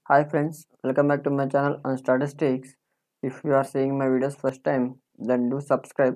Hi friends, welcome back to my channel on statistics. If you are seeing my videos first time, then do subscribe.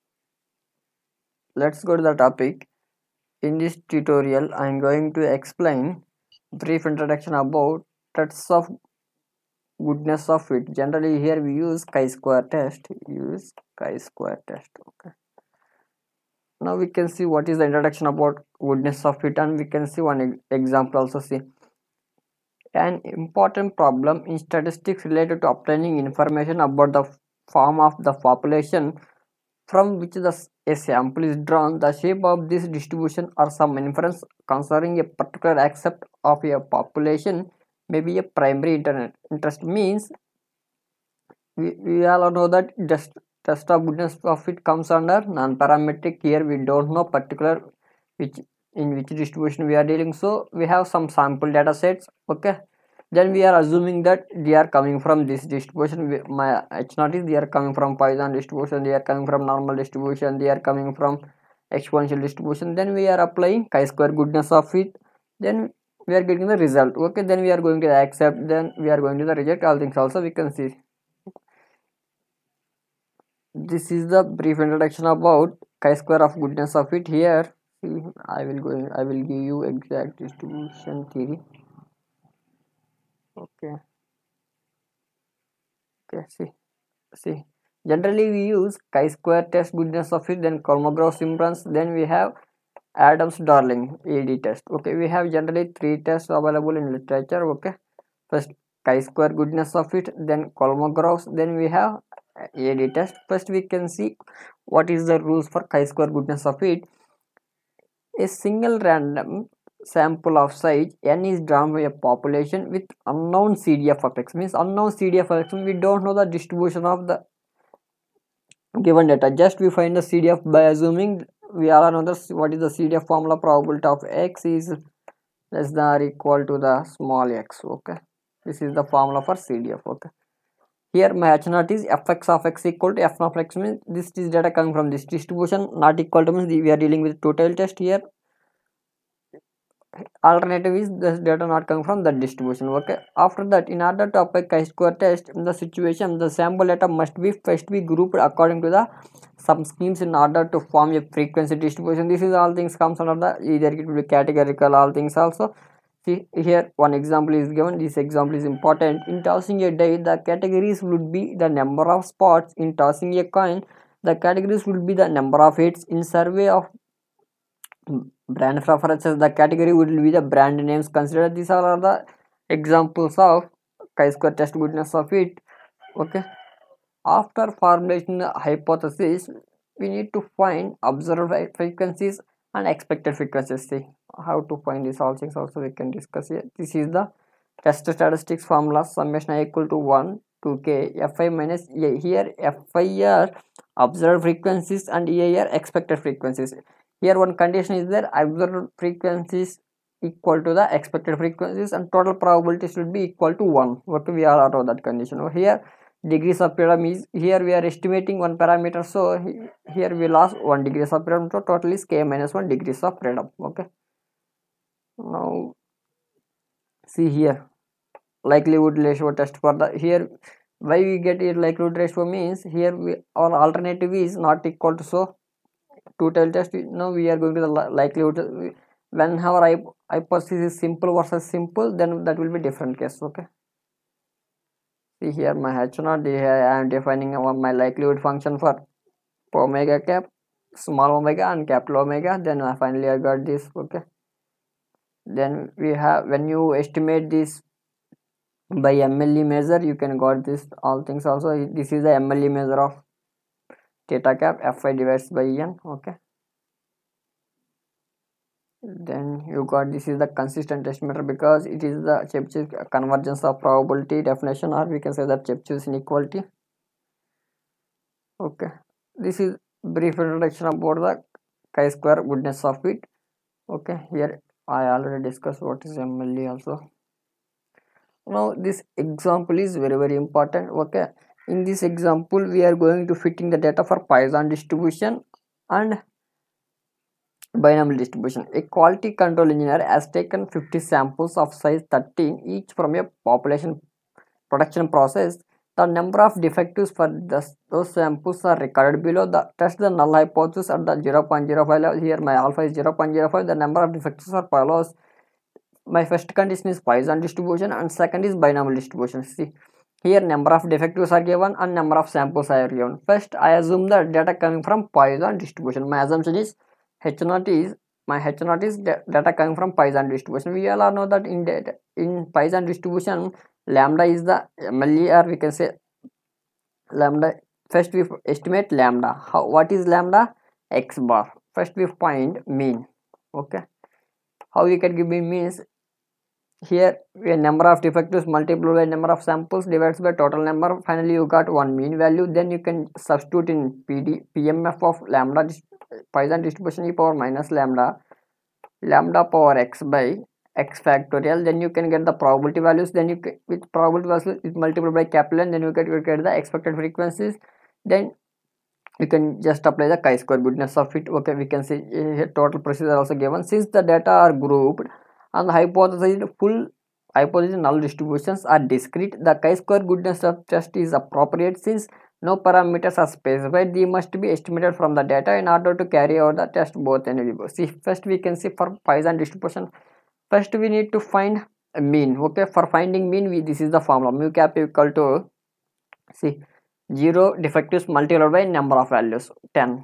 Let's go to the topic. In this tutorial, I am going to explain brief introduction about tests of goodness of fit. Generally, here we use chi-square test. Use chi-square test. Okay. Now we can see what is the introduction about goodness of fit, and we can see one example also. See. An important problem in statistics related to obtaining information about the form of the population from which a sample is drawn, the shape of this distribution, or some inference concerning a particular aspect of a population may be a primary interest. Means we all know that test of goodness of it comes under non-parametric. Here we don't know particular which in which distribution we are dealing, so we have some sample data sets. Okay, then we are assuming that they are coming from this distribution. My h0 is they are coming from Poisson distribution, they are coming from normal distribution, they are coming from exponential distribution. Then we are applying chi-square goodness of it, then we are getting the result. Okay, then we are going to accept, then we are going to the reject, all things also we can see. This is the brief introduction about chi-square of goodness of it. Here I will give you exact distribution theory. Okay, see, generally we use chi-square test goodness of it, then Kolmogorov inference, then we have Adams-Darling AD test. Okay, we have generally three tests available in literature. Okay, first chi-square goodness of it, then Kolmogorov, then we have AD test. First we can see what is the rules for chi-square goodness of it. A single random sample of size n is drawn by a population with unknown CDF of x. Means unknown CDF of x, we don't know the distribution of the given data. Just we find the CDF by assuming we all know this. What is the CDF formula? Probability of x is less than or equal to the small x. Okay, this is the formula for CDF. Okay, here my h0 is fx of x equal to f of x. Means this is data coming from this distribution, not equal to, means we are dealing with total test. Here alternative is this data not coming from that distribution. Okay, after that, in order to apply chi-square test in the situation, the sample data must be first be grouped according to the some schemes in order to form a frequency distribution. This is all things comes under the either it will be categorical, all things also. See here one example is given. This example is important. In tossing a die, the categories would be the number of spots. In tossing a coin, the categories would be the number of hits. In survey of brand preferences, the category would be the brand names considered. These are the examples of chi-square test goodness of it. Okay, after formulation hypothesis, we need to find observed frequencies and expected frequencies. See how to find these all things also we can discuss here. This is the test statistics formula. Summation I equal to 1 to k fi minus a. Here fi are observed frequencies and a are expected frequencies. Here one condition is there: observed frequencies equal to the expected frequencies and total probability should be equal to 1. Okay, we all know that condition. Here degrees of freedom is, here we are estimating one parameter, so here we lost 1 degrees of freedom, so total is k minus 1 degrees of freedom. Okay, now see here likelihood ratio test for the, here why we get it likelihood ratio means here we our alternative is not equal to, so to tell test now we are going to the likelihood. When our hypothesis is simple versus simple, then that will be different case. Okay, see here my h0, here I am defining my likelihood function for omega cap, small omega and capital omega, then finally I got this. Okay, then we have, when you estimate this by MLE measure, you can got this all things also. This is the MLE measure of theta cap, fi divided by n. Okay, then you got, this is the consistent estimator because it is the Chebyshev convergence of probability definition, or we can say that Chebyshev inequality. Okay, this is brief introduction about the chi-square goodness of it. Okay, here I already discussed what is MLE also. Now this example is very important. Okay, in this example we are going to fitting the data for Poisson distribution, and Binomial distribution. A quality control engineer has taken 50 samples of size 13 each from a population production process. The number of defectives for those samples are recorded below. Test the null hypothesis at the 0.05 level. Here my alpha is 0.05. The number of defectives are follows. My first condition is Poisson distribution and second is binomial distribution. See, here number of defectives are given and number of samples are given. First, I assume the data coming from Poisson distribution. My assumption is H0 is data coming from Poisson distribution. We all know that in Poisson distribution, lambda is the MLE, or we can say lambda. First we estimate lambda. What is lambda? X bar. First we find mean. Okay. How we can give means? Here a number of defectives multiplied by number of samples divided by total number. Finally you got one mean value. Then you can substitute in PMF of lambda Poisson distribution e power minus lambda power x by x factorial. Then you can get the probability values. Then you can, with probability values is multiplied by capital N. Then you get the expected frequencies. Then you can just apply the chi-square goodness of it. Okay, we can see here total procedure also given. Since the data are grouped and the hypothesis null distributions are discrete, the chi-square goodness of test is appropriate. Since no parameters are specified, they must be estimated from the data in order to carry out the test both enabled. See, first we can see for Poisson distribution, first we need to find a mean. Okay, for finding mean, this is the formula: mu cap equal to, see, 0 defectives multiplied by number of values 10,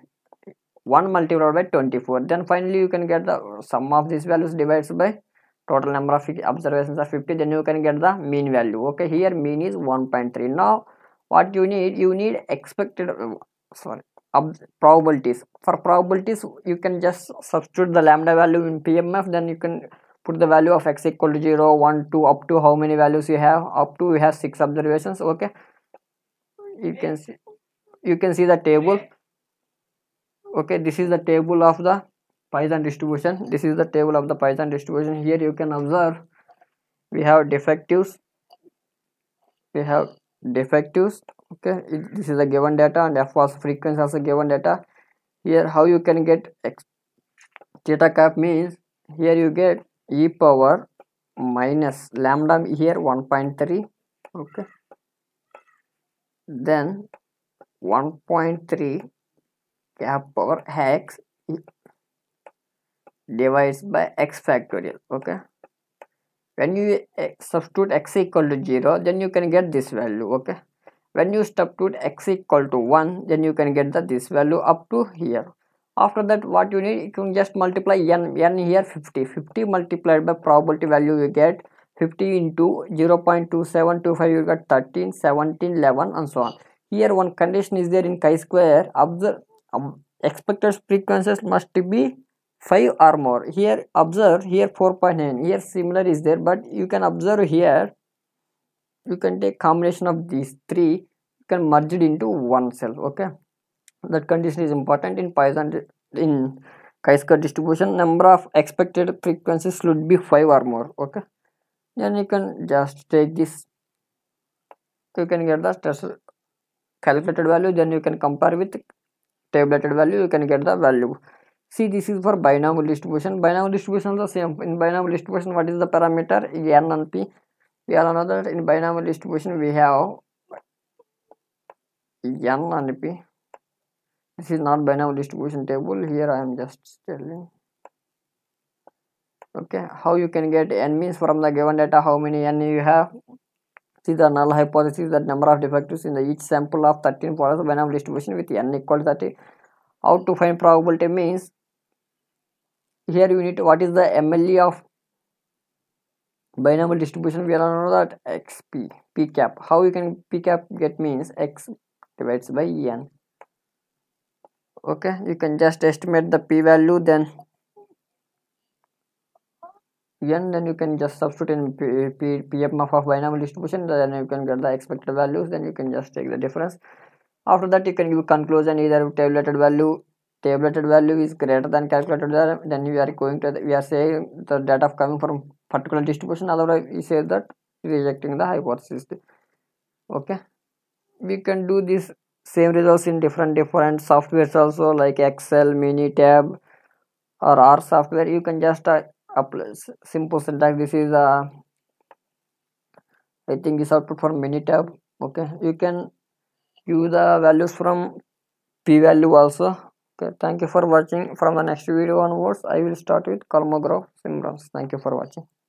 1 multiplied by 24. Then finally you can get the sum of these values divided by total number of observations are 50. Then you can get the mean value. Okay, here mean is 1.3. Now what you need expected probabilities. For probabilities you can just substitute the lambda value in PMF. Then you can put the value of x equal to 0, 1, 2, up to how many values you have. Up to you have 6 observations. Okay, you can see the table. Okay, this is the table of the Poisson distribution. This is the table of the Poisson distribution. Here you can observe we have defectives. Okay, this is the given data, and f was frequency also given data. Here how you can get theta cap means, here you get e power minus lambda, here 1.3. okay, then 1.3 cap power x divides by x factorial. Okay, when you substitute x equal to 0, then you can get this value. Okay, when you substitute x equal to 1, then you can get this value up to here. After that, what you need, you can just multiply n here 50 multiplied by probability value, you get 50 into 0.2725, you get 13, 17, 11 and so on. Here one condition is there in chi-square. Observe expected frequencies must be 5 or more. Here observe here 4.9, here similar is there, but you can observe here you can take combination of these three, you can merge it into one cell. Okay, that condition is important in Poisson. In chi-square distribution, number of expected frequencies should be 5 or more. Okay, then you can just take this, you can get the test calculated value, then you can compare with tabulated value, you can get the value. See, this is for binomial distribution. Binomial distribution is the same. In binomial distribution, what is the parameter? N and P. We all know that in binomial distribution we have N and P. This is not binomial distribution table. Here I am just telling. Okay, how you can get N means from the given data how many N you have. See, the null hypothesis that number of defectives in each sample of 13 follows the binomial distribution with N equal to 30. How to find probability means, here you need to, what is the MLE of binomial distribution? We all know that xp, p cap. How you can p cap get means x divides by n. Okay, you can just estimate the p value, then n, then you can just substitute in PMF of binomial distribution, then you can get the expected values, then you can just take the difference. After that you can give conclusion, either tabulated value is greater than calculated value, then we are going to we are saying the data coming from particular distribution, otherwise we say that rejecting the hypothesis. Okay, we can do this same results in different softwares also, like Excel, Minitab, or R software, you can just apply simple syntax. This is I think this output for Minitab. Okay, you can use the values from p value also. Okay, thank you for watching. From the next video onwards, I will start with Kolmogorov Simrons. Thank you for watching.